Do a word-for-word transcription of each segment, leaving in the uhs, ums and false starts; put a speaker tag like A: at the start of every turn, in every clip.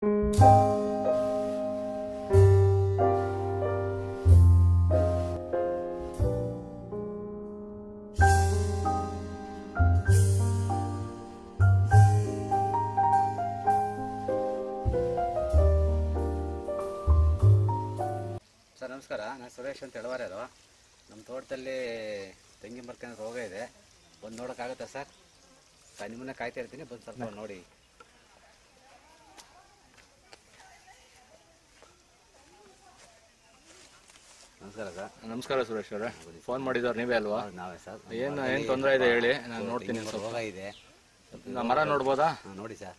A: Sir ನಮಸ್ಕಾರ, ನಾನು ಸುರೇಶ್ ಅಂತ ಎಳವಾರೆ. ಅದು ನಮ್ಮ ತೋಟದಲ್ಲಿ ತೆಂಗಿನ ಮರಕ್ಕೆ ರೋಗ ಇದೆ, ಬಂದು ನೋಡೋಕ್ಕಾಗುತ್ತಾ ಸರ್? ನಿಮ್ಮನ್ನ ಕಾಯ್ತಾ ಇರ್ತೀನಿ, ಬಂದು ಸ್ವಲ್ಪ ನೋಡಿ. ನಮಸ್ಕಾರ ಸರ್.
B: ನಮಸ್ಕಾರ ಸುರೇಶ್ ಅವರೇ, ಫೋನ್ ಮಾಡಿದವ್ರು ನೀವೇ ಅಲ್ವಾ?
A: ನಾವೇ ಸರ್.
B: ಏನು ಏನು ತೊಂದರೆ ಇದೆ ಹೇಳಿ, ನಾನು ನೋಡ್ತೀನಿ.
A: ರೋಗ ಇದೆ,
B: ಮರ ನೋಡ್ಬೋದಾ?
A: ನೋಡಿ ಸರ್.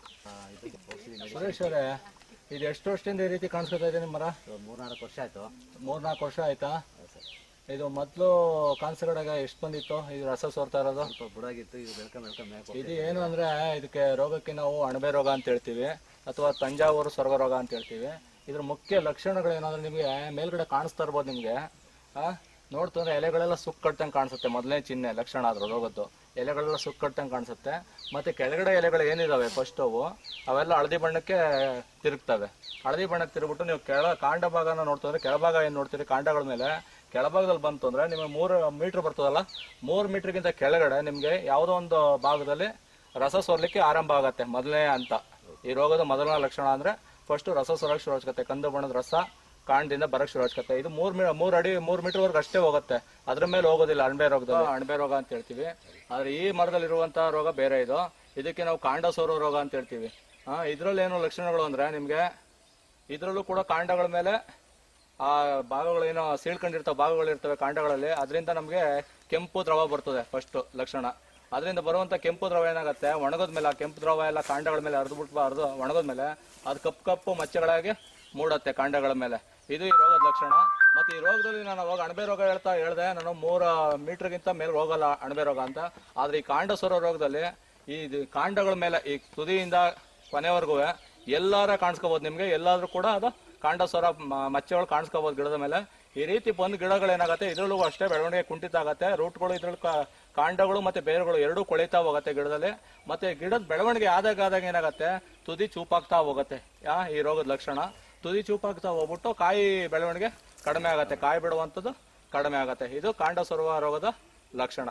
B: ಸುರೇಶ್ ಅವರೇ, ಇದು ಎಷ್ಟು ವರ್ಷದಿಂದ ಈ ರೀತಿ ಕಾಣಿಸ್ಕೊತಾ ಇದೆ ನಿಮ್ಮ ಮರ?
A: ಮೂರ್ನಾಲ್ಕು ವರ್ಷ ಆಯ್ತು.
B: ಮೂರ್ನಾಲ್ಕು ವರ್ಷ ಆಯ್ತಾ? ಇದು ಮೊದಲು ಕಾಣಿಸ್ಕೊಂಡಾಗ ಎಷ್ಟು ಬಂದಿತ್ತು? ಇದು ರಸ ಸೋರ್ತಾ ಇರೋದು
A: ಸ್ವಲ್ಪ ಬುಡಾಗಿತ್ತು, ಇದು ಬೆಳ್ಕೊಂಡ್ ಬೆಳ್ಕೊಂಡ್ ಮೇಕೆ.
B: ಇದು ಏನು ಅಂದ್ರೆ, ಇದಕ್ಕೆ ರೋಗಕ್ಕೆ ನಾವು ಅಣಬೆ ರೋಗ ಅಂತ ಹೇಳ್ತೀವಿ, ಅಥವಾ ತಂಜಾವೂರು ಸ್ವರ್ಗ ರೋಗ ಅಂತ ಹೇಳ್ತೀವಿ. ಇದ್ರ ಮುಖ್ಯ ಲಕ್ಷಣಗಳು ಏನಾದ್ರೆ ನಿಮಗೆ ಮೇಲ್ಗಡೆ ಕಾಣಿಸ್ತಾ ಇರ್ಬೋದು. ನಿಮಗೆ ಆ ನೋಡ್ತಂದ್ರೆ ಎಲೆಗಳೆಲ್ಲ ಸುಕ್ ಕಟ್ಟಂಗೆ ಕಾಣಿಸುತ್ತೆ. ಮೊದಲನೇ ಚಿಹ್ನೆ ಲಕ್ಷಣ ಆದ್ರೂ ರೋಗದ್ದು, ಎಲೆಗಳೆಲ್ಲ ಸುಕ್ ಕಟ್ಟಂಗೆ ಕಾಣಿಸುತ್ತೆ. ಮತ್ತೆ ಕೆಳಗಡೆ ಎಲೆಗಳು ಏನಿದಾವೆ ಫಸ್ಟ್ ಅವು ಅವೆಲ್ಲ ಹಳದಿ ಬಣ್ಣಕ್ಕೆ ತಿರುಗ್ತವೆ. ಹಳದಿ ಬಣ್ಣಕ್ಕೆ ತಿರುಗ್ಬಿಟ್ಟು ನೀವು ಕೆಳ ಕಾಂಡ ಭಾಗನ ನೋಡ್ತಂದ್ರೆ, ಕೆಳಭಾಗ ಏನು ನೋಡ್ತೀರಿ ಕಾಂಡಗಳ ಮೇಲೆ, ಕೆಳಭಾಗದಲ್ಲಿ ಬಂತು ಅಂದ್ರೆ ನಿಮಗೆ ಮೂರು ಮೀಟರ್ ಬರ್ತದಲ್ಲ, ಮೂರು ಮೀಟರ್ಗಿಂತ ಕೆಳಗಡೆ ನಿಮಗೆ ಯಾವುದೋ ಒಂದು ಭಾಗದಲ್ಲಿ ರಸ ಸೋರ್ಲಿಕ್ಕೆ ಆರಂಭ ಆಗತ್ತೆ. ಮೊದಲನೇ ಅಂತ ಈ ರೋಗದ ಮೊದಲನೇ ಲಕ್ಷಣ ಅಂದ್ರೆ ಫಸ್ಟ್ ರಸ ಸೋರಕ್ಕೆ ಶುರು ಹಚ್ಕತ್ತೆ. ಕಂದು ಬಣ್ಣದ ರಸ ಕಾಂಡದಿಂದ ಬರಕ್ಕೆ ಶುರು ಹಚ್ಕತ್ತೆ. ಇದು ಮೂರ್ ಮೂರ್ ಅಡಿ ಮೂರ್ ಮೀಟರ್ ವರ್ಗ ಅಷ್ಟೇ ಹೋಗುತ್ತೆ, ಅದ್ರ ಮೇಲೆ ಹೋಗೋದಿಲ್ಲ. ಅಣಬೆ ರೋಗದ ಅಣಬೆ ರೋಗ ಅಂತ ಹೇಳ್ತೀವಿ. ಆದ್ರೆ ಈ ಮರದಲ್ಲಿರುವಂತಹ ರೋಗ ಬೇರೆ. ಇದು ಇದಕ್ಕೆ ನಾವು ಕಾಂಡ ಸೋರೋ ರೋಗ ಅಂತ ಹೇಳ್ತೀವಿ. ಆ ಇದ್ರಲ್ಲಿ ಏನು ಲಕ್ಷಣಗಳು ಅಂದ್ರೆ, ನಿಮ್ಗೆ ಇದ್ರಲ್ಲೂ ಕೂಡ ಕಾಂಡಗಳ ಮೇಲೆ ಆ ಭಾಗಗಳು ಏನೋ ಸೀಳ್ಕೊಂಡಿರ್ತಾವೆ, ಭಾಗಗಳು ಇರ್ತವೆ ಕಾಂಡಗಳಲ್ಲಿ, ಅದರಿಂದ ನಮ್ಗೆ ಕೆಂಪು ದ್ರವ ಬರ್ತದೆ ಫಸ್ಟ್ ಲಕ್ಷಣ. ಅದರಿಂದ ಬರುವಂತ ಕೆಂಪು ದ್ರವ ಏನಾಗುತ್ತೆ, ಒಣಗದ ಮೇಲೆ ಆ ಕೆಂಪು ದ್ರವ ಎಲ್ಲ ಕಾಂಡಗಳ ಮೇಲೆ ಹರಿದು ಬಿಟ್ಟು ಹರಿದು ಒಣಗದ ಮೇಲೆ ಅದು ಕಪ್ಪು ಕಪ್ಪು ಮಚ್ಚೆಗಳಾಗಿ ಮೂಡತ್ತೆ ಕಾಂಡಗಳ ಮೇಲೆ. ಇದು ಈ ರೋಗದ ಲಕ್ಷಣ. ಮತ್ತೆ ಈ ರೋಗದಲ್ಲಿ ನಾನು ಅವಾಗ ಅಣಬೆ ರೋಗ ಹೇಳ್ತಾ ಹೇಳ್ದೆ, ನಾನು ಮೂರ ಮೀಟರ್ಗಿಂತ ಮೇಲೆ ಹೋಗಲ್ಲ ಅಣಬೆ ರೋಗ ಅಂತ. ಆದ್ರೆ ಈ ಕಾಂಡ ಸೊರೋ ರೋಗದಲ್ಲಿ ಈ ಕಾಂಡಗಳ ಮೇಲೆ ಈ ತುದಿಯಿಂದ ಕೊನೆವರೆಗೂ ಎಲ್ಲಾರ ಕಾಣಿಸ್ಕೋಬಹುದು ನಿಮ್ಗೆ. ಎಲ್ಲಾದ್ರೂ ಕೂಡ ಅದು ಕಾಂಡ ಸೊರ ಮಚ್ಚೆಗಳು ಕಾಣಿಸ್ಕೋಬಹುದು ಗಿಡದ ಮೇಲೆ. ಈ ರೀತಿ ಬಂದ್ ಗಿಡಗಳು ಏನಾಗುತ್ತೆ, ಇದ್ರಲ್ಲೂ ಅಷ್ಟೇ ಬೆಳವಣಿಗೆ ಕುಂಠಿತ ಆಗತ್ತೆ. ರೂಟ್ಗಳು ಇದ್ರಲ್ಲಿ ಕಾಂಡಗಳು ಮತ್ತೆ ಬೇರುಗಳು ಎರಡೂ ಕೊಳಿತಾ ಹೋಗುತ್ತೆ ಗಿಡದಲ್ಲಿ. ಮತ್ತೆ ಗಿಡದ ಬೆಳವಣಿಗೆ ಆದಾಗ ಆದಾಗ ಏನಾಗುತ್ತೆ, ತುದಿ ಚೂಪಾಗ್ತಾ ಹೋಗುತ್ತೆ. ಯಾ ಈ ರೋಗದ ಲಕ್ಷಣ. ತುದಿ ಚೂಪಾಗ್ತಾ ಹೋಗ್ಬಿಟ್ಟು ಕಾಯಿ ಬೆಳವಣಿಗೆ ಕಡಿಮೆ ಆಗತ್ತೆ, ಕಾಯಿ ಬಿಡುವಂಥದ್ದು ಕಡಿಮೆ ಆಗತ್ತೆ. ಇದು ಕಾಂಡ ಸೊರುವ ರೋಗದ ಲಕ್ಷಣ.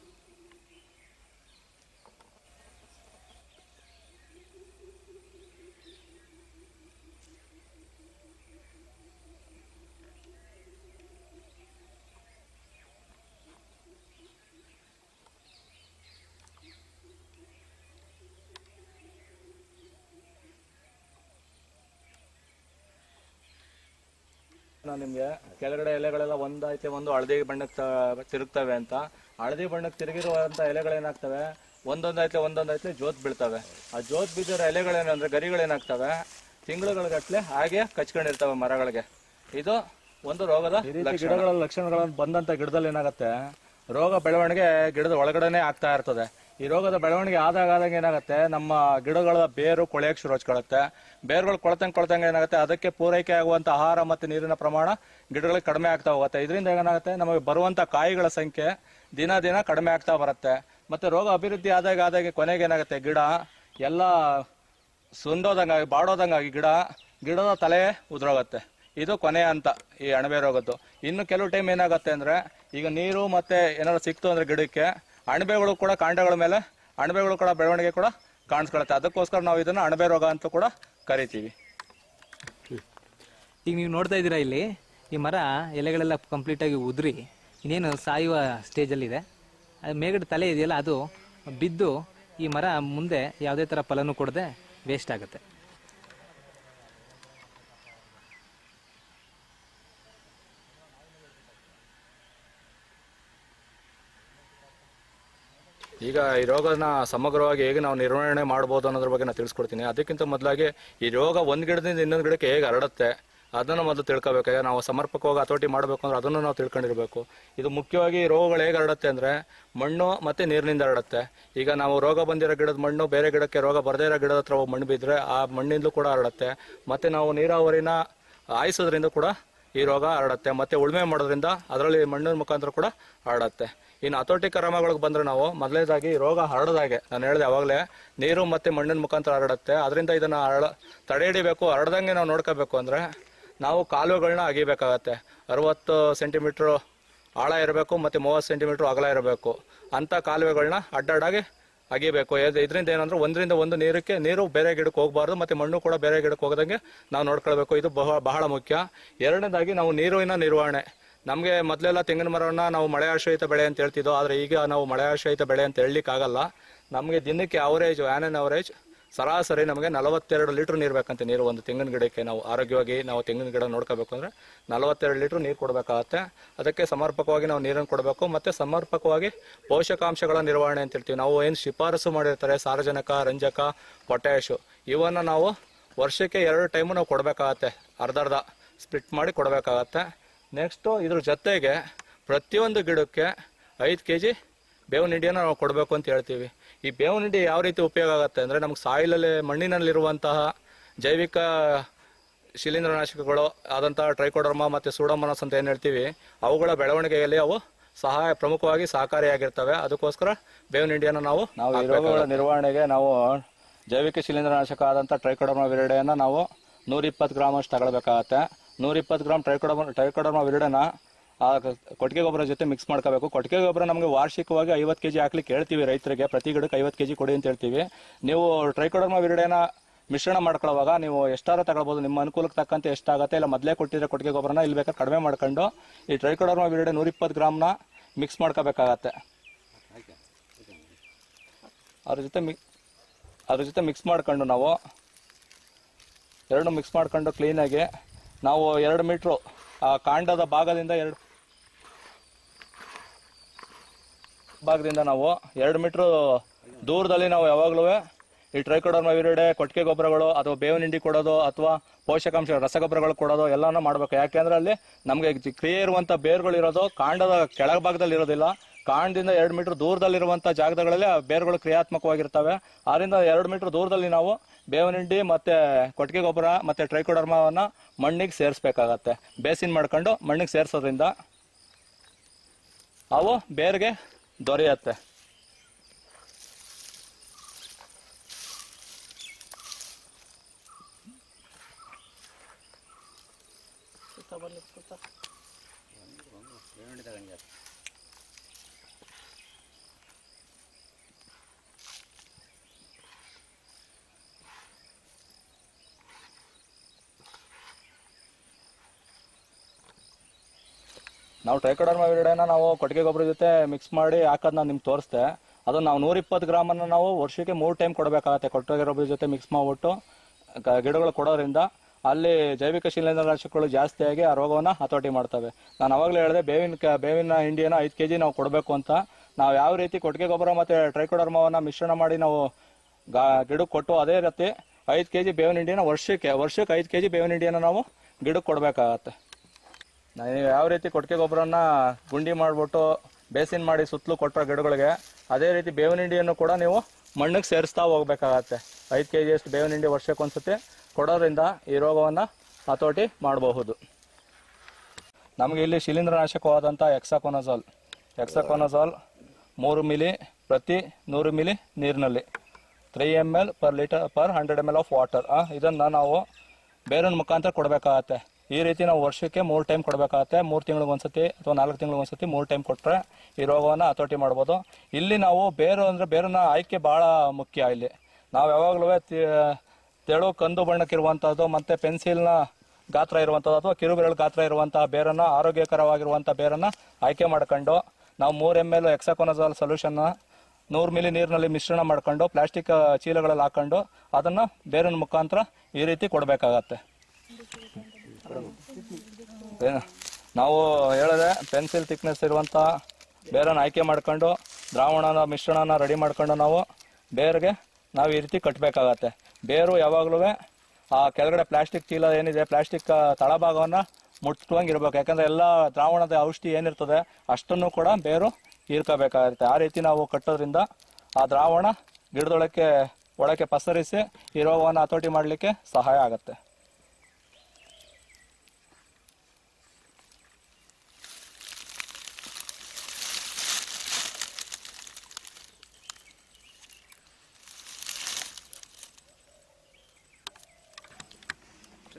B: ನಿಮ್ಗೆ ಕೆಳಗಡೆ ಎಲೆಗಳೆಲ್ಲ ಒಂದೈತೆ ಒಂದು ಹಳದಿ ಬಣ್ಣಕ್ಕೆ ತಿರುಗ್ತವೆ ಅಂತ. ಹಳದಿ ಬಣ್ಣಕ್ಕೆ ತಿರುಗಿರುವಂತ ಎಲೆಗಳೇನಾಗ್ತವೆ, ಒಂದೊಂದೈತೆ ಒಂದೊಂದೈತೆ ಜೋತ್ ಬೀಳ್ತವೆ. ಆ ಜೋತ್ ಬಿದ್ದಿರೋ ಎಲೆಗಳೇನಂದ್ರೆ ಗರಿಗಳೇನಾಗ್ತವೆ, ತಿಂಗಳುಗಳಿಗಟ್ಲೆ ಹಾಗೆ ಕಚ್ಕೊಂಡಿರ್ತವೆ ಮರಗಳಿಗೆ. ಇದು ಒಂದು ರೋಗದ ಗಿಡಗಳ ಲಕ್ಷಣಗಳನ್ನು ಬಂದಂತ ಗಿಡದಲ್ಲಿ ಏನಾಗುತ್ತೆ, ರೋಗ ಬೆಳವಣಿಗೆ ಗಿಡದ ಒಳಗಡೆನೆ ಆಗ್ತಾ ಇರ್ತದೆ. ಈ ರೋಗದ ಬೆಳವಣಿಗೆ ಆದಾಗ ಆದಾಗ ಏನಾಗುತ್ತೆ, ನಮ್ಮ ಗಿಡಗಳ ಬೇರು ಕೊಳೆಯಕ್ಕೆ ಶುರು ಹಚ್ಕೊಳುತ್ತೆ. ಬೇರುಗಳು ಕೊಳತಂಗೆ ಕೊಳತಂಗೆ ಏನಾಗುತ್ತೆ, ಅದಕ್ಕೆ ಪೂರೈಕೆ ಆಗುವಂತ ಆಹಾರ ಮತ್ತು ನೀರಿನ ಪ್ರಮಾಣ ಗಿಡಗಳಿಗೆ ಕಡಿಮೆ ಆಗ್ತಾ ಹೋಗುತ್ತೆ. ಇದರಿಂದ ಏನಾಗುತ್ತೆ, ನಮಗೆ ಬರುವಂತ ಕಾಯಿಗಳ ಸಂಖ್ಯೆ ದಿನ ದಿನ ಕಡಿಮೆ ಆಗ್ತಾ ಬರುತ್ತೆ. ಮತ್ತೆ ರೋಗ ಅಭಿವೃದ್ಧಿ ಆದಾಗ ಆದಾಗ ಕೊನೆಗೆ ಏನಾಗುತ್ತೆ, ಗಿಡ ಎಲ್ಲ ಸುಂದೋದಂಗಾಗಿ ಬಾಡೋದಂಗಾಗಿ ಗಿಡ ಗಿಡದ ತಲೆ ಉದುರೋಗುತ್ತೆ. ಇದು ಕೊನೆ ಅಂತ ಈ ಅಣಬೆ ರೋಗದ್ದು. ಇನ್ನು ಕೆಲವು ಟೈಮ್ ಏನಾಗುತ್ತೆ ಅಂದ್ರೆ, ಈಗ ನೀರು ಮತ್ತೆ ಏನಾದ್ರು ಸಿಕ್ತು ಅಂದ್ರೆ ಗಿಡಕ್ಕೆ, ಅಣಬೆಗಳು ಕೂಡ ಕಾಂಡಗಳ ಮೇಲೆ ಅಣಬೆಗಳು ಕೂಡ ಬೆಳವಣಿಗೆ ಕೂಡ ಕಾಣಿಸ್ಕೊಳುತ್ತೆ. ಅದಕ್ಕೋಸ್ಕರ ನಾವು ಇದನ್ನ ಅಣಬೆ ರೋಗ ಅಂತ ಕೂಡ ಕರಿತೀವಿ.
C: ಈಗ ನೀವು ನೋಡ್ತಾ ಇದ್ದೀರಾ ಇಲ್ಲಿ, ಈ ಮರ ಎಲೆಗಳೆಲ್ಲ ಕಂಪ್ಲೀಟ್ ಆಗಿ ಉದುರಿ ಇನ್ನೇನು ಸಾಯುವ ಸ್ಟೇಜಲ್ಲಿದೆ. ಅದು ಮೇಗಡೆ ತಲೆ ಇದೆಯಲ್ಲ, ಅದು ಬಿದ್ದು ಈ ಮರ ಮುಂದೆ ಯಾವುದೇ ಥರ ಫಲನೂ ಕೊಡದೆ ವೇಸ್ಟ್ ಆಗುತ್ತೆ.
B: ಈಗ ಈ ರೋಗನ ಸಮಗ್ರವಾಗಿ ಹೇಗೆ ನಾವು ನಿರ್ವಹಣೆ ಮಾಡ್ಬೋದು ಅನ್ನೋದ್ರ ಬಗ್ಗೆ ನಾನು ತಿಳಿಸ್ಕೊಡ್ತೀನಿ. ಅದಕ್ಕಿಂತ ಮೊದಲಾಗಿ ಈ ರೋಗ ಒಂದ್ ಗಿಡದಿಂದ ಇನ್ನೊಂದು ಗಿಡಕ್ಕೆ ಹೇಗೆ ಹರಡುತ್ತೆ ಅದನ್ನು ಮೊದಲು ತಿಳ್ಕೊಬೇಕು. ನಾವು ಸಮರ್ಪಕವಾಗಿ ಹತೋಟಿ ಮಾಡಬೇಕು ಅಂದ್ರೆ ಅದನ್ನು ನಾವು ತಿಳ್ಕೊಂಡಿರ್ಬೇಕು. ಇದು ಮುಖ್ಯವಾಗಿ ರೋಗಗಳು ಹೇಗೆ ಹರಡುತ್ತೆ ಅಂದ್ರೆ, ಮಣ್ಣು ಮತ್ತೆ ನೀರಿನಿಂದ ಹರಡುತ್ತೆ. ಈಗ ನಾವು ರೋಗ ಬಂದಿರೋ ಗಿಡದ ಮಣ್ಣು ಬೇರೆ ಗಿಡಕ್ಕೆ ರೋಗ ಬರದೇ ಇರೋ ಗಿಡದ ಹತ್ರ ಮಣ್ಣು ಬಿದ್ದರೆ ಆ ಮಣ್ಣಿಂದಲೂ ಕೂಡ ಹರಡುತ್ತೆ. ಮತ್ತೆ ನಾವು ನೀರಾವರಿನ ಹಾಯಿಸೋದ್ರಿಂದ ಕೂಡ ಈ ರೋಗ ಹರಡುತ್ತೆ. ಮತ್ತೆ ಉಳುಮೆ ಮಾಡೋದ್ರಿಂದ ಅದರಲ್ಲಿ ಮಣ್ಣಿನ ಮುಖಾಂತರ ಕೂಡ ಹರಡುತ್ತೆ. ಇನ್ನು ಹತೋಟಿ ಕ್ರಮಗಳಿಗೆ ಬಂದ್ರೆ ನಾವು ಮೊದಲನೇದಾಗಿ ರೋಗ ಹರಡದಾಗೆ ನಾನು ಹೇಳಿದೆ ಅವಾಗಲೇ ನೀರು ಮತ್ತೆ ಮಣ್ಣಿನ ಮುಖಾಂತರ ಹರಡುತ್ತೆ. ಅದರಿಂದ ಇದನ್ನ ಹರಡ ತಡೆ ಹಿಡಿಬೇಕು, ಹರಡ್ದಂಗೆ ನಾವು ನೋಡ್ಕೋಬೇಕು ಅಂದ್ರೆ ನಾವು ಕಾಲುವೆಗಳನ್ನ ಅಗಿಬೇಕಾಗತ್ತೆ. ಅರವತ್ತು ಸೆಂಟಿಮೀಟ್ರು ಆಳ ಇರಬೇಕು ಮತ್ತೆ ಮೂವತ್ತು ಸೆಂಟಿಮೀಟ್ರ್ ಅಗಲ ಇರಬೇಕು ಅಂತ ಕಾಲುವೆಗಳನ್ನ ಅಡ್ಡಾಡಾಗಿ ಅಗಿಬೇಕು. ಇದರಿಂದ ಏನಂದ್ರೆ ಒಂದರಿಂದ ಒಂದು ನೀರಕ್ಕೆ ನೀರು ಬೇರೆ ಗಿಡಕ್ಕೆ ಹೋಗಬಾರ್ದು ಮತ್ತೆ ಮಣ್ಣು ಕೂಡ ಬೇರೆ ಗಿಡಕ್ಕೆ ಹೋಗದಂಗೆ ನಾವು ನೋಡ್ಕೊಳ್ಬೇಕು. ಇದು ಬಹಳ ಬಹಳ ಮುಖ್ಯ. ಎರಡನೇದಾಗಿ ನಾವು ನೀರಿನ ನಿರ್ವಹಣೆ. ನಮಗೆ ಮೊದಲೆಲ್ಲ ತೆಂಗಿನ ಮರವನ್ನ ನಾವು ಮಳೆ ಆಶ್ರಯಿತ ಬೆಳೆ ಅಂತ ಹೇಳ್ತಿದ್ದೋ, ಆದರೆ ಈಗ ನಾವು ಮಳೆ ಆಶ್ರಯಿತ ಬೆಳೆ ಅಂತ ಹೇಳಲಿಕ್ಕೆ ಆಗಲ್ಲ. ನಮಗೆ ದಿನಕ್ಕೆ ಅವರೇಜ್ ಆನ್ ಆನ್ ಅವರೇಜ್ ಸರಾಸರಿ ನಮಗೆ ನಲವತ್ತೆರಡು ಲೀಟರ್ ನೀರು ಬೇಕಂತೆ. ನೀರು ಒಂದು ತೆಂಗಿನ ಗಿಡಕ್ಕೆ ನಾವು ಆರೋಗ್ಯವಾಗಿ ನಾವು ತೆಂಗಿನ ಗಿಡ ನೋಡ್ಕೋಬೇಕು ಅಂದ್ರೆ ನಲವತ್ತೆರಡು ಲೀಟರ್ ನೀರು ಕೊಡಬೇಕಾಗತ್ತೆ. ಅದಕ್ಕೆ ಸಮರ್ಪಕವಾಗಿ ನಾವು ನೀರನ್ನು ಕೊಡಬೇಕು. ಮತ್ತೆ ಸಮರ್ಪಕವಾಗಿ ಪೋಷಕಾಂಶಗಳ ನಿರ್ವಹಣೆ ಅಂತ ಹೇಳ್ತೀವಿ. ನಾವು ಏನು ಶಿಫಾರಸು ಮಾಡಿರ್ತಾರೆ ಸಾರಜನಕ, ರಂಜಕ, ಪೊಟ್ಯಾಶು ಇವನ್ನ ನಾವು ವರ್ಷಕ್ಕೆ ಎರಡು ಟೈಮು ನಾವು ಕೊಡಬೇಕಾಗತ್ತೆ. ಅರ್ಧ ಅರ್ಧ ಸ್ಪ್ಲಿಟ್ ಮಾಡಿ ಕೊಡಬೇಕಾಗತ್ತೆ. ನೆಕ್ಸ್ಟು ಇದ್ರ ಜೊತೆಗೆ ಪ್ರತಿಯೊಂದು ಗಿಡಕ್ಕೆ ಐದು ಕೆ ಜಿ ಬೇವಿನ ಹಿಂಡಿಯನ್ನು ನಾವು ಕೊಡಬೇಕು ಅಂತ ಹೇಳ್ತೀವಿ. ಈ ಬೇವಿನ ಹಿಂಡಿ ಯಾವ ರೀತಿ ಉಪಯೋಗ ಆಗುತ್ತೆ ಅಂದರೆ ನಮ್ಗೆ ಸಾಯಿಲಲ್ಲಿ ಮಣ್ಣಿನಲ್ಲಿರುವಂತಹ ಜೈವಿಕ ಶಿಲೀಂಧ್ರನಾಶಕಗಳು ಆದಂತಹ ಟ್ರೈಕೋಡರ್ಮಾ ಮತ್ತು ಸೂಡೋಮೋನಾಸ್ ಅಂತ ಏನು ಹೇಳ್ತೀವಿ ಅವುಗಳ ಬೆಳವಣಿಗೆಯಲ್ಲಿ ಅವು ಸಹಾಯ ಪ್ರಮುಖವಾಗಿ ಸಹಕಾರಿಯಾಗಿರ್ತವೆ. ಅದಕ್ಕೋಸ್ಕರ ಬೇವಿನ ಹಿಂಡಿಯನ್ನು ನಾವು ನಾವು ಈ ರೋಗಗಳ ನಿರ್ವಹಣೆಗೆ ನಾವು ಜೈವಿಕ ಶಿಲೀಂಧ್ರನಾಶಕ ಆದಂಥ ಟ್ರೈಕೋಡರ್ಮಾ ವಿರಿಡೆಯನ್ನು ನಾವು ನೂರ ಇಪ್ಪತ್ತು ಗ್ರಾಮ್ ಅಷ್ಟು ತಗೊಳ್ಬೇಕಾಗತ್ತೆ. ನೂರ ಇಪ್ಪತ್ತು ಗ್ರಾಮ್ ಟ್ರೈಕೋಡರ್ಮಾ ಟ್ರೈಕೋಡರ್ಮಾ ವಿರಿಡೆನ ಆ ಕೊಟ್ಟಿಗೆ ಗೊಬ್ಬರ ಜೊತೆ ಮಿಕ್ಸ್ ಮಾಡ್ಕೋಬೇಕು. ಕೊಟ್ಟಿಗೆ ಗೊಬ್ಬರ ನಮಗೆ ವಾರ್ಷಿಕವಾಗಿ ಐವತ್ತು ಕೆಜಿ ಹಾಕ್ಲಿಕ್ಕೆ ಹೇಳ್ತೀವಿ ರೈತರಿಗೆ. ಪ್ರತಿ ಗಿಡಕ್ಕೆ ಐವತ್ತು ಕೆಜಿ ಕೊಡಿ ಅಂತ ಹೇಳ್ತೀವಿ. ನೀವು ಟ್ರೈಕೋಡರ್ಮಾ ವಿರಿಡೆನ ಮಿಶ್ರಣ ಮಾಡ್ಕೊಳ್ಳುವಾಗ ನೀವು ಎಷ್ಟಾರ ತಗೊಳ್ಬೋದು, ನಿಮ್ಮ ಅನುಕೂಲಕ್ಕೆ ತಕ್ಕಂತೆ ಎಷ್ಟಾಗುತ್ತೆ. ಇಲ್ಲ ಮೊದಲೇ ಕೊಟ್ಟಿದ್ರೆ ಕೊಟ್ಟಿಗೆ ಗೊಬ್ಬರನ ಇಲ್ಲಿ ಬೇಕಾದ್ರೆ ಕಡಿಮೆ ಮಾಡ್ಕೊಂಡು ಈ ಟ್ರೈಕೋಡರ್ಮಾ ವಿರಿಡೆ ನೂರ ಇಪ್ಪತ್ತು ಗ್ರಾಮ್ನ ಮಿಕ್ಸ್ ಮಾಡ್ಕೋಬೇಕಾಗತ್ತೆ. ಅದ್ರ ಜೊತೆ ಮಿ ಅದ್ರ ಜೊತೆ ಮಿಕ್ಸ್ ಮಾಡ್ಕೊಂಡು ನಾವು ಎರಡು ಮಿಕ್ಸ್ ಮಾಡ್ಕೊಂಡು ಕ್ಲೀನಾಗಿ ನಾವು ಎರಡು ಮೀಟ್ರು ಆ ಕಾಂಡದ ಭಾಗದಿಂದ ಎರಡು ಭಾಗದಿಂದ ನಾವು ಎರಡು ಮೀಟ್ರು ದೂರದಲ್ಲಿ ನಾವು ಯಾವಾಗಲೂ ಈ ಟ್ರೈಕೋಡರ್ಮಾ ವಿರಿಡೆ ಕೊಟ್ಟಿಗೆ ಗೊಬ್ಬರಗಳು ಅಥವಾ ಬೇವಿನ ಹಿಂಡಿ ಕೊಡೋದು ಅಥವಾ ಪೋಷಕಾಂಶ ರಸಗೊಬ್ಬರಗಳು ಕೊಡೋದು ಎಲ್ಲಾನು ಮಾಡಬೇಕು. ಯಾಕೆಂದ್ರೆ ಅಲ್ಲಿ ನಮಗೆ ಕ್ರಿಯೆ ಇರುವಂಥ ಬೇರುಗಳು ಇರೋದು ಕಾಂಡದ ಕೆಳಭಾಗದಲ್ಲಿ ಇರೋದಿಲ್ಲ. ಕಾಂಡದಿಂದ ಎರಡು ಮೀಟರ್ ದೂರದಲ್ಲಿರುವಂಥ ಜಾಗಗಳಲ್ಲಿ ಬೇರುಗಳು ಕ್ರಿಯಾತ್ಮಕವಾಗಿರ್ತವೆ. ಆದ್ರಿಂದ ಎರಡು ಮೀಟರ್ ದೂರದಲ್ಲಿ ನಾವು ಬೇವಿನ ಹಿಂಡಿ ಮತ್ತೆ ಕೊಟ್ಟಿಗೆ ಗೊಬ್ಬರ ಮತ್ತೆ ಟ್ರೈಕೋಡರ್ಮಾವನ್ನ ಮಣ್ಣಿಗೆ ಸೇರಿಸಬೇಕಾಗತ್ತೆ. ಬೇಸಿನ್ ಮಾಡ್ಕೊಂಡು ಮಣ್ಣಿಗೆ ಸೇರಿಸೋದ್ರಿಂದ ಅವು ಬೇರ್ಗೆ ದೊರೆಯುತ್ತೆ. ನಾವು ಟ್ರೈಕೋಡರ್ಮಾ ವಿರಿಡೆನ ನಾವು ಕೊಟ್ಟಿಗೆ ಗೊಬ್ಬರ ಜೊತೆ ಮಿಕ್ಸ್ ಮಾಡಿ ಹಾಕೋದು ನಾನು ನಿಮ್ಗೆ ತೋರಿಸ್ದೆ. ಅದು ನಾವು ನೂರ ಇಪ್ಪತ್ತು ಗ್ರಾಮನ್ನು ನಾವು ವರ್ಷಕ್ಕೆ ಮೂರು ಟೈಮ್ ಕೊಡಬೇಕಾಗತ್ತೆ. ಕೊಟ್ಟಿಗೆ ಗೊಬ್ಬರ ಜೊತೆ ಮಿಕ್ಸ್ ಮಾಡಿಬಿಟ್ಟು ಗಿಡಗಳು ಕೊಡೋದ್ರಿಂದ ಅಲ್ಲಿ ಜೈವಿಕ ಶಿಲೀಂಧ್ರನಾಶಕಗಳು ಜಾಸ್ತಿಯಾಗಿ ಆ ರೋಗವನ್ನು ಹತೋಟಿ ಮಾಡ್ತವೆ. ನಾನು ಅವಾಗಲೇ ಹೇಳಿದೆ ಬೇವಿನ ಬೇವಿನ ಹಿಂಡಿಯನ್ನು ಐದು ಕೆ ಜಿ ನಾವು ಕೊಡಬೇಕು ಅಂತ. ನಾವು ಯಾವ ರೀತಿ ಕೊಟ್ಟಿಗೆ ಗೊಬ್ಬರ ಮತ್ತು ಟ್ರೈಕೋಡರ್ಮಾವನ್ನು ಮಿಶ್ರಣ ಮಾಡಿ ನಾವು ಗಾ ಗಿಡಕ್ಕೆ ಕೊಟ್ಟು ಅದೇ ರೀತಿ ಐದು ಕೆ ಜಿ ಬೇವಿನ ಹಿಂಡಿನ ವರ್ಷಕ್ಕೆ ವರ್ಷಕ್ಕೆ ಐದು ಕೆ ಜಿ ಬೇವಿನ ಹಿಂಡಿಯನ್ನು ನಾವು ಗಿಡಕ್ಕೆ ಕೊಡಬೇಕಾಗತ್ತೆ. ನಾವು ಯಾವ ರೀತಿ ಕೊಟ್ಟಿಗೆ ಗೊಬ್ಬರನ ಗುಂಡಿ ಮಾಡಿಬಿಟ್ಟು ಬೇಸಿನ್ ಮಾಡಿ ಸುತ್ತಲೂ ಕೊಟ್ಟರೆ ಗಿಡಗಳಿಗೆ, ಅದೇ ರೀತಿ ಬೇವಿನ ಹಿಂಡಿಯನ್ನು ಕೂಡ ನೀವು ಮಣ್ಣಿಗೆ ಸೇರಿಸ್ತಾ ಹೋಗ್ಬೇಕಾಗತ್ತೆ. ಐದು ಕೆ ಜಿಯಷ್ಟು ಬೇವಿನ ಹಿಂಡಿ ವರ್ಷಕ್ಕೊಂದ್ಸತಿ ಕೊಡೋದ್ರಿಂದ ಈ ರೋಗವನ್ನು ಹತೋಟಿ ಮಾಡಬಹುದು. ನಮಗೆ ಇಲ್ಲಿ ಶಿಲೀಂಧ್ರನಾಶಕವಾದಂಥ ಎಕ್ಸಾಕೋನಜಾಲ್ ಎಕ್ಸಾಕೋನಜಾಲ್ ಮೂರು ಮಿಲಿ ಪ್ರತಿ ನೂರು ಮಿಲಿ ನೀರಿನಲ್ಲಿ three M L per litre per hundred M L of water ಇದನ್ನು ನಾವು ಬೇರಿನ ಮುಖಾಂತರ ಕೊಡಬೇಕಾಗತ್ತೆ. ಈ ರೀತಿ ನಾವು ವರ್ಷಕ್ಕೆ ಮೂರು ಟೈಮ್ ಕೊಡಬೇಕಾಗತ್ತೆ. ಮೂರು ತಿಂಗಳಿಗೆ ಒಂದ್ಸತಿ ಅಥವಾ ನಾಲ್ಕು ತಿಂಗಳಿಗೆ ಒಂದ್ಸತಿ ಮೂರು ಟೈಮ್ ಕೊಟ್ಟರೆ ಈ ರೋಗವನ್ನು ಹತೋಟಿ ಮಾಡ್ಬೋದು. ಇಲ್ಲಿ ನಾವು ಬೇರು ಅಂದರೆ ಬೇರನ್ನ ಆಯ್ಕೆ ಭಾಳ ಮುಖ್ಯ. ಇಲ್ಲಿ ನಾವು ಯಾವಾಗಲೂ ತೆಳು ಕಂದು ಬಣ್ಣಕ್ಕಿರುವಂಥದ್ದು ಮತ್ತು ಪೆನ್ಸಿಲ್ನ ಗಾತ್ರ ಇರುವಂಥದ್ದು ಅಥವಾ ಕಿರುಬೆರಳು ಗಾತ್ರ ಇರುವಂತಹ ಬೇರನ್ನು ಆರೋಗ್ಯಕರವಾಗಿರುವಂಥ ಬೇರನ್ನು ಆಯ್ಕೆ ಮಾಡ್ಕೊಂಡು ನಾವು ಮೂರು ಎಮ್ ಎಲ್ ಎಕ್ಸಾಕೋನಜಾಲ್ ಸೊಲ್ಯೂಷನ್ನ ನೂರು ಮಿಲಿ ನೀರಿನಲ್ಲಿ ಮಿಶ್ರಣ ಮಾಡ್ಕೊಂಡು ಪ್ಲಾಸ್ಟಿಕ್ ಚೀಲಗಳಲ್ಲಿ ಹಾಕೊಂಡು ಅದನ್ನು ಬೇರಿನ ಮುಖಾಂತರ ಈ ರೀತಿ ಕೊಡಬೇಕಾಗತ್ತೆ. ನಾವು ಹೇಳಿದ್ರೆ ಪೆನ್ಸಿಲ್ ಥಿಕ್ನೆಸ್ ಇರುವಂಥ ಬೇರನ್ನು ಆಯ್ಕೆ ಮಾಡ್ಕೊಂಡು ದ್ರಾವಣನ ಮಿಶ್ರಣನ ರೆಡಿ ಮಾಡ್ಕೊಂಡು ನಾವು ಬೇರಿಗೆ ನಾವು ಈ ರೀತಿ ಕಟ್ಟಬೇಕಾಗತ್ತೆ. ಬೇರು ಯಾವಾಗಲೂ ಆ ಕೆಳಗಡೆ ಪ್ಲಾಸ್ಟಿಕ್ ಚೀಲ ಏನಿದೆ ಪ್ಲಾಸ್ಟಿಕ್ ತಳಭಾಗವನ್ನು ಮುಟ್ಟುವಂಗೆ ಇರಬೇಕು. ಯಾಕಂದರೆ ಎಲ್ಲ ದ್ರಾವಣದ ಔಷಧಿ ಏನಿರ್ತದೆ ಅಷ್ಟನ್ನು ಕೂಡ ಬೇರು ಹೀರ್ಕೋಬೇಕಾಗುತ್ತೆ. ಆ ರೀತಿ ನಾವು ಕಟ್ಟೋದ್ರಿಂದ ಆ ದ್ರಾವಣ ಗಿಡದೊಳಕ್ಕೆ ಒಳಕ್ಕೆ ಪಸರಿಸಿ ಈ ರೋಗವನ್ನು ಹತೋಟಿ ಮಾಡಲಿಕ್ಕೆ ಸಹಾಯ ಆಗುತ್ತೆ.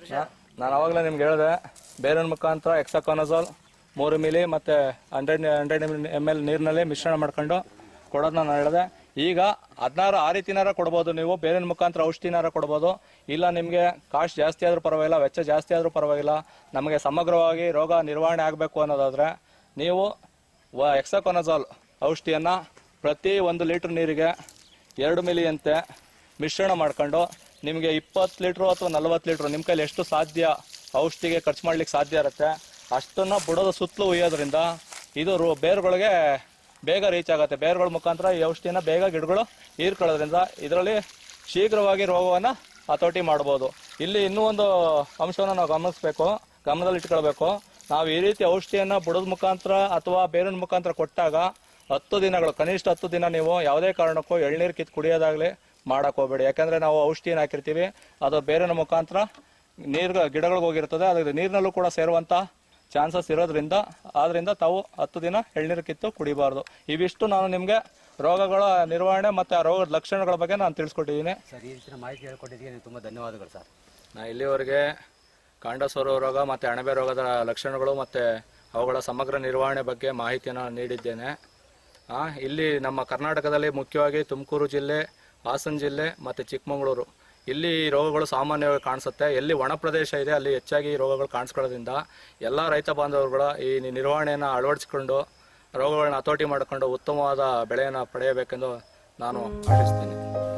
B: ನಾನು ಅವಾಗಲೇ ನಿಮ್ಗೆ ಹೇಳಿದೆ, ಬೇರಿನ ಮುಖಾಂತರ ಎಕ್ಸಾಕೋನಜೋಲ್ ಮೂರು ಮಿಲಿ ಮತ್ತು ಹಂಡ್ರೆಡ್ ಹಂಡ್ರೆಡ್ ಎಮ್ ಎಲ್ ನೀರಿನಲ್ಲಿ ಮಿಶ್ರಣ ಮಾಡ್ಕೊಂಡು ಕೊಡೋದನ್ನ ನಾನು ಹೇಳಿದೆ. ಈಗ ಹದಿನಾರು ಆ ರೀತಿನಾರ ಕೊಡ್ಬೋದು, ನೀವು ಬೇರಿನ ಮುಖಾಂತರ ಔಷಧಿನಾರ ಕೊಡ್ಬೋದು. ಇಲ್ಲ ನಿಮಗೆ ಕಾಸ್ಟ್ ಜಾಸ್ತಿ ಆದರೂ ಪರವಾಗಿಲ್ಲ, ವೆಚ್ಚ ಜಾಸ್ತಿ ಆದರೂ ಪರವಾಗಿಲ್ಲ, ನಮಗೆ ಸಮಗ್ರವಾಗಿ ರೋಗ ನಿರ್ವಹಣೆ ಆಗಬೇಕು ಅನ್ನೋದಾದರೆ ನೀವು ವ ಎಕ್ಸಾಕೋನಜೋಲ್ ಔಷಧಿಯನ್ನು ಪ್ರತಿ ಒಂದು ಲೀಟ್ರ್ ನೀರಿಗೆ ಎರಡು ಮಿಲಿಯಂತೆ ಮಿಶ್ರಣ ಮಾಡ್ಕೊಂಡು ನಿಮಗೆ ಇಪ್ಪತ್ತು ಲೀಟ್ರು ಅಥವಾ ನಲ್ವತ್ತು ಲೀಟ್ರು ನಿಮ್ಮ ಕೈಲಿ ಎಷ್ಟು ಸಾಧ್ಯ ಔಷಧಿಗೆ ಖರ್ಚು ಮಾಡ್ಲಿಕ್ಕೆ ಸಾಧ್ಯ ಇರುತ್ತೆ ಅಷ್ಟನ್ನು ಬುಡದ ಸುತ್ತಲೂ ಉಯ್ಯೋದ್ರಿಂದ ಇದು ರೋ ಬೇರುಗಳಿಗೆ ಬೇಗ ರೀಚ್ ಆಗುತ್ತೆ. ಬೇರುಗಳ ಮುಖಾಂತರ ಈ ಔಷಧಿನ ಬೇಗ ಗಿಡಗಳು ಹೀರ್ಕೊಳ್ಳೋದ್ರಿಂದ ಇದರಲ್ಲಿ ಶೀಘ್ರವಾಗಿ ರೋಗವನ್ನು ಹತೋಟಿ ಮಾಡ್ಬೋದು. ಇಲ್ಲಿ ಇನ್ನೂ ಒಂದು ಅಂಶವನ್ನು ನಾವು ಗಮನಿಸಬೇಕು, ಗಮನದಲ್ಲಿ ಇಟ್ಕೊಳ್ಬೇಕು. ನಾವು ಈ ರೀತಿ ಔಷಧಿಯನ್ನು ಬುಡದ ಮುಖಾಂತರ ಅಥವಾ ಬೇರಿನ ಮುಖಾಂತರ ಕೊಟ್ಟಾಗ ಹತ್ತು ದಿನಗಳು ಕನಿಷ್ಠ ಹತ್ತು ದಿನ ನೀವು ಯಾವುದೇ ಕಾರಣಕ್ಕೂ ಎಳ್ನೀರು ಕಿತ್ತು ಕುಡಿಯೋದಾಗಲಿ ಮಾಡಕ್ಕೆ ಹೋಗಬೇಡಿ. ಯಾಕಂದರೆ ನಾವು ಔಷಧಿನ ಹಾಕಿರ್ತೀವಿ, ಅದು ಬೇರಿನ ಮುಖಾಂತರ ನೀರು ಗಿಡಗಳಿಗೆ ಹೋಗಿರ್ತದೆ, ಅದು ನೀರಿನಲ್ಲೂ ಕೂಡ ಸೇರುವಂಥ ಚಾನ್ಸಸ್ ಇರೋದ್ರಿಂದ ಆದ್ರಿಂದ ತಾವು ಹತ್ತು ದಿನ ಎಳ್ನೀರು ಕಿತ್ತು ಕುಡಿಬಾರ್ದು. ಇವಿಷ್ಟು ನಾನು ನಿಮಗೆ ರೋಗಗಳ ನಿರ್ವಹಣೆ ಮತ್ತು ಆ ರೋಗದ ಲಕ್ಷಣಗಳ ಬಗ್ಗೆ ನಾನು ತಿಳಿಸ್ಕೊಟ್ಟಿದ್ದೀನಿ.
A: ಸರ್, ಈ ರೀತಿಯ ಮಾಹಿತಿ ಹೇಳ್ಕೊಟ್ಟಿದ್ದೀನಿ, ತುಂಬ ಧನ್ಯವಾದಗಳು ಸರ್.
B: ನಾ ಇಲ್ಲಿವರೆಗೆ ಕಾಂಡಸೊರ ರೋಗ ಮತ್ತು ಅಣಬೆ ರೋಗದ ಲಕ್ಷಣಗಳು ಮತ್ತು ಅವುಗಳ ಸಮಗ್ರ ನಿರ್ವಹಣೆ ಬಗ್ಗೆ ಮಾಹಿತಿಯನ್ನು ನೀಡಿದ್ದೇನೆ. ಇಲ್ಲಿ ನಮ್ಮ ಕರ್ನಾಟಕದಲ್ಲಿ ಮುಖ್ಯವಾಗಿ ತುಮಕೂರು ಜಿಲ್ಲೆ, ಹಾಸನ ಜಿಲ್ಲೆ ಮತ್ತು ಚಿಕ್ಕಮಗಳೂರು ಇಲ್ಲಿ ರೋಗಗಳು ಸಾಮಾನ್ಯವಾಗಿ ಕಾಣಿಸುತ್ತೆ. ಎಲ್ಲಿ ಒಣ ಪ್ರದೇಶ ಇದೆ ಅಲ್ಲಿ ಹೆಚ್ಚಾಗಿ ರೋಗಗಳು ಕಾಣಿಸ್ಕೊಳ್ಳೋದ್ರಿಂದ ಎಲ್ಲ ರೈತ ಬಾಂಧವರುಗಳ ಈ ನಿರ್ವಹಣೆಯನ್ನು ಅಳವಡಿಸಿಕೊಂಡು ರೋಗಗಳನ್ನ ಹತೋಟಿ ಮಾಡಿಕೊಂಡು ಉತ್ತಮವಾದ ಬೆಳೆಯನ್ನು ಪಡೆಯಬೇಕೆಂದು ನಾನು ಆಶಿಸ್ತೀನಿ.